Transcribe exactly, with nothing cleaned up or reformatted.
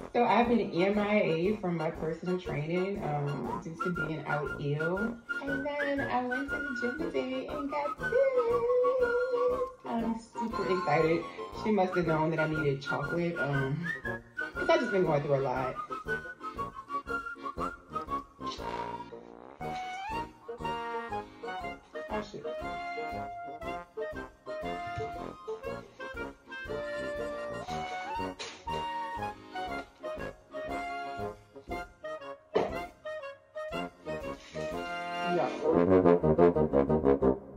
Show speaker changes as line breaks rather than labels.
So I've been M I A from my personal training um, due to being out ill. And then I went to the gym today and got this. I'm super excited. She must have known that I needed chocolate. Um, cause I've just been going through a lot. Oh shit. Yeah.